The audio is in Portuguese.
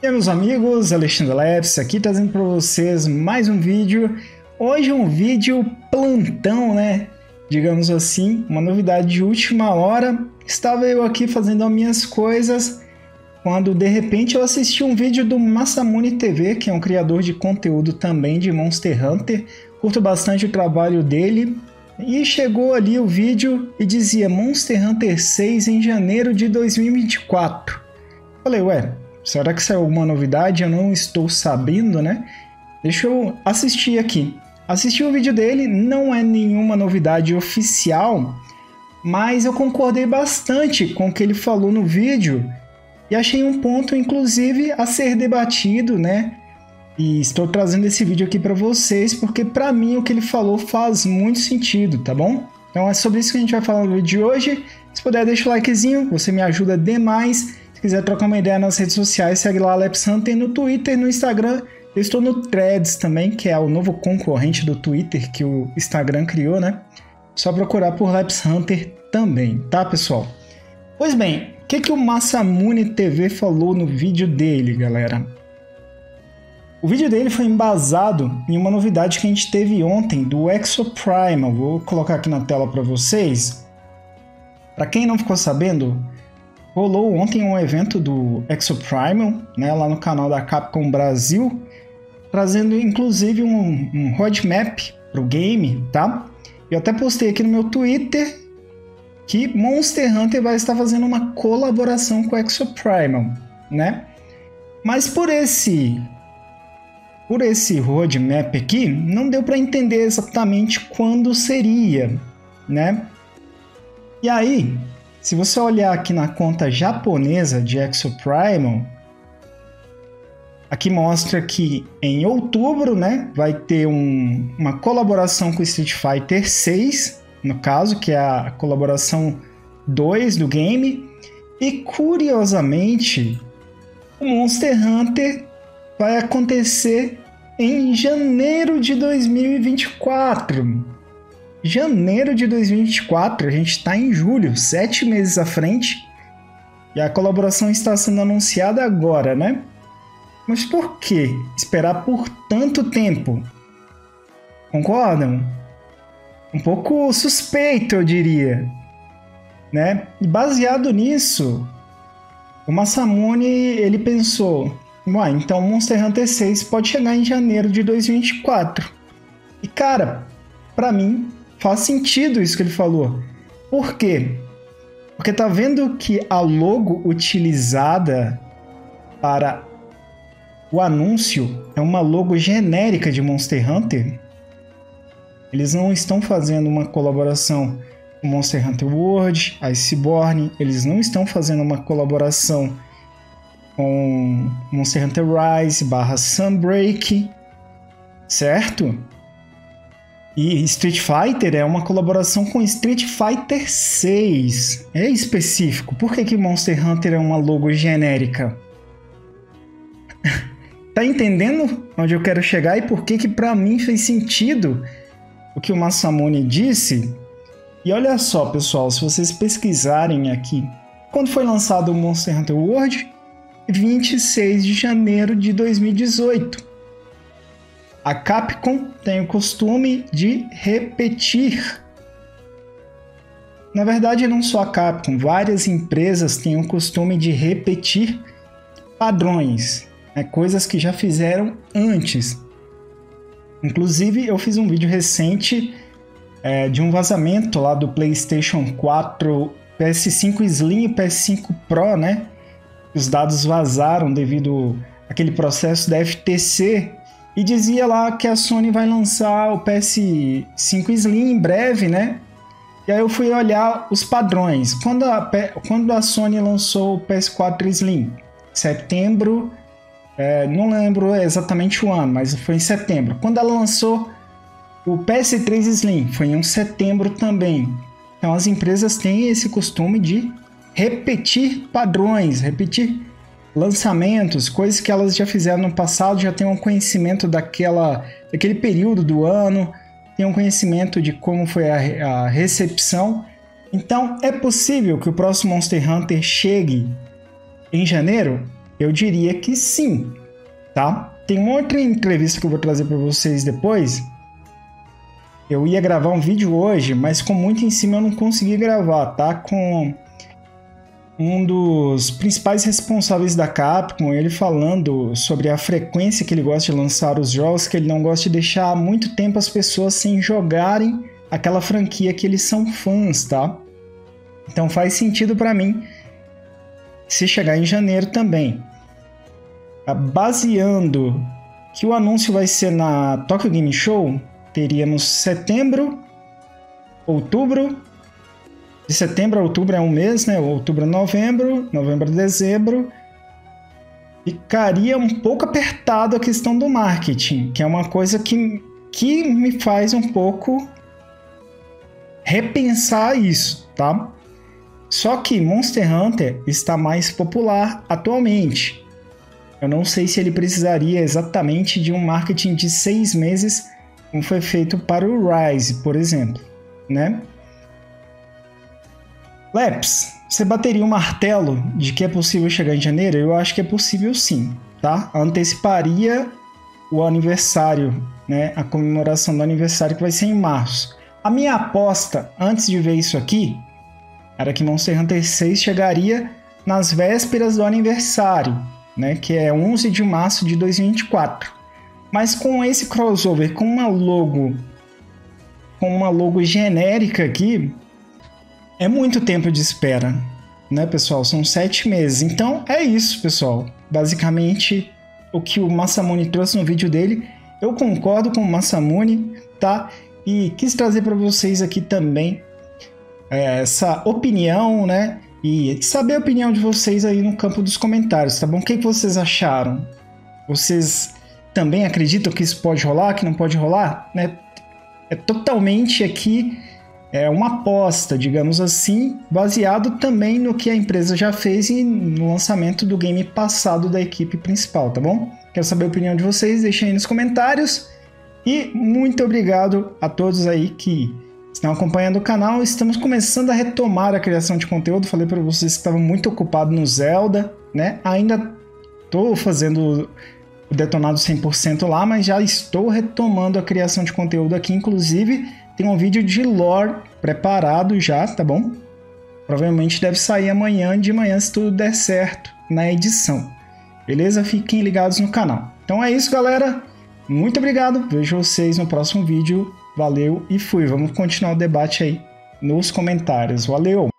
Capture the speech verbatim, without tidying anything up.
E aí, meus amigos, Alexandre Labs aqui trazendo para vocês mais um vídeo. Hoje é um vídeo plantão, né? Digamos assim, uma novidade de última hora. Estava eu aqui fazendo as minhas coisas quando de repente eu assisti um vídeo do Masamune T V, que é um criador de conteúdo também de Monster Hunter. Curto bastante o trabalho dele. E chegou ali o vídeo e dizia Monster Hunter seis em janeiro de dois mil e vinte e quatro. Falei, ué, será que saiu alguma novidade? Eu não estou sabendo, né? Deixa eu assistir aqui. Assisti o vídeo dele, não é nenhuma novidade oficial, mas eu concordei bastante com o que ele falou no vídeo e achei um ponto, inclusive, a ser debatido, né? E estou trazendo esse vídeo aqui para vocês, porque para mim o que ele falou faz muito sentido, tá bom? Então é sobre isso que a gente vai falar no vídeo de hoje. Se puder, deixa o likezinho, você me ajuda demais. Se quiser trocar uma ideia nas redes sociais, segue lá Labs Hunter no Twitter, no Instagram. Eu estou no Threads também, que é o novo concorrente do Twitter que o Instagram criou, né? Só procurar por Labs Hunter também, tá, pessoal? Pois bem, o que, que o Masamune T V falou no vídeo dele, galera? O vídeo dele foi embasado em uma novidade que a gente teve ontem do Exoprimal. Vou colocar aqui na tela para vocês. Para quem não ficou sabendo, rolou ontem um evento do Exoprimal, né, lá no canal da Capcom Brasil, trazendo inclusive um, um roadmap para o game, tá? Eu até postei aqui no meu Twitter que Monster Hunter vai estar fazendo uma colaboração com o Exoprimal, né? Mas por esse... Por esse roadmap aqui, não deu para entender exatamente quando seria, né? E aí, se você olhar aqui na conta japonesa de Exoprimal, aqui mostra que em outubro, né, vai ter um, uma colaboração com Street Fighter seis, no caso, que é a colaboração dois do game, e curiosamente, o Monster Hunter vai acontecer em janeiro de dois mil e vinte e quatro. Janeiro de dois mil e vinte e quatro, a gente está em julho, sete meses à frente, e a colaboração está sendo anunciada agora, né? Mas por que esperar por tanto tempo? Concordam? Um pouco suspeito, eu diria, né? E baseado nisso, o Masamune, ele pensou, ué, então Monster Hunter seis pode chegar em janeiro de dois mil e vinte e quatro. E cara, pra mim faz sentido isso que ele falou. Por quê? Porque tá vendo que a logo utilizada para o anúncio é uma logo genérica de Monster Hunter? Eles não estão fazendo uma colaboração com Monster Hunter World, Iceborne, eles não estão fazendo uma colaboração com Monster Hunter Rise barra Sunbreak, certo? E Street Fighter é uma colaboração com Street Fighter seis. É específico. Por que que Monster Hunter é uma logo genérica? Tá entendendo onde eu quero chegar e por que que pra mim fez sentido o que o Masamune disse? E olha só, pessoal, se vocês pesquisarem aqui, quando foi lançado o Monster Hunter World? vinte e seis de janeiro de dois mil e dezoito. A Capcom tem o costume de repetir. Na verdade, não só a Capcom, várias empresas têm o costume de repetir padrões, né, coisas que já fizeram antes. Inclusive, eu fiz um vídeo recente é, de um vazamento lá do PlayStation quatro, P S cinco Slim e P S cinco Pro, né? Os dados vazaram devido àquele processo da F T C e dizia lá que a Sony vai lançar o P S cinco Slim em breve, né? E aí eu fui olhar os padrões. Quando a, quando a Sony lançou o P S quatro Slim? Setembro, é, não lembro exatamente o ano, mas foi em setembro. Quando ela lançou o P S três Slim? Foi em setembro também. Então as empresas têm esse costume de repetir padrões, repetir lançamentos, coisas que elas já fizeram no passado, já têm um conhecimento daquela, daquele período do ano, tem um conhecimento de como foi a, a recepção. Então é possível que o próximo Monster Hunter chegue em janeiro? Eu diria que sim, tá? Tem uma outra entrevista que eu vou trazer para vocês depois. Eu ia gravar um vídeo hoje, mas com muito em cima eu não consegui gravar, tá? Com um dos principais responsáveis da Capcom, ele falando sobre a frequência que ele gosta de lançar os jogos, que ele não gosta de deixar muito tempo as pessoas sem jogarem aquela franquia que eles são fãs, tá? Então faz sentido para mim se chegar em janeiro também. Baseando que o anúncio vai ser na Tokyo Game Show, teríamos setembro, outubro. De setembro a outubro é um mês, né? Outubro a novembro, novembro a dezembro. Ficaria um pouco apertado a questão do marketing, que é uma coisa que, que me faz um pouco repensar isso, tá? Só que Monster Hunter está mais popular atualmente. Eu não sei se ele precisaria exatamente de um marketing de seis meses, como foi feito para o Rise, por exemplo, né? Leps, você bateria um martelo de que é possível chegar em janeiro? Eu acho que é possível sim, tá? Anteciparia o aniversário, né? A comemoração do aniversário que vai ser em março. A minha aposta, antes de ver isso aqui, era que Monster Hunter seis chegaria nas vésperas do aniversário, né? Que é onze de março de dois mil e vinte e quatro. Mas com esse crossover, com uma logo, com uma logo genérica aqui, é muito tempo de espera, né, pessoal? São sete meses. Então, é isso, pessoal. Basicamente, o que o Masamune trouxe no vídeo dele, eu concordo com o Masamune, tá? E quis trazer para vocês aqui também é, essa opinião, né? E saber a opinião de vocês aí no campo dos comentários, tá bom? O que vocês acharam? Vocês também acreditam que isso pode rolar, que não pode rolar? Né? É totalmente aqui... É uma aposta, digamos assim, baseado também no que a empresa já fez e no lançamento do game passado da equipe principal, tá bom? Quero saber a opinião de vocês, deixem aí nos comentários. E muito obrigado a todos aí que estão acompanhando o canal. Estamos começando a retomar a criação de conteúdo. Falei para vocês que estava muito ocupado no Zelda, né? Ainda estou fazendo o detonado cem por cento lá, mas já estou retomando a criação de conteúdo aqui, inclusive... Tem um vídeo de lore preparado já, tá bom? Provavelmente deve sair amanhã de manhã, se tudo der certo, na edição. Beleza? Fiquem ligados no canal. Então é isso, galera. Muito obrigado. Vejo vocês no próximo vídeo. Valeu e fui. Vamos continuar o debate aí nos comentários. Valeu!